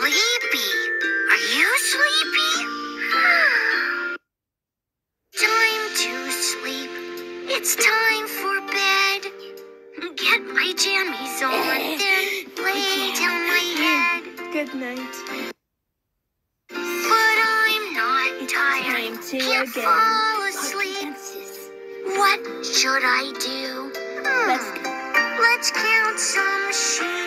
sleepy. Are you sleepy? Time to sleep. It's time for bed. Get my jammies on, then lay down my head. Good night. But I'm not tired. Can't fall asleep. What should I do? Let's count some sheep.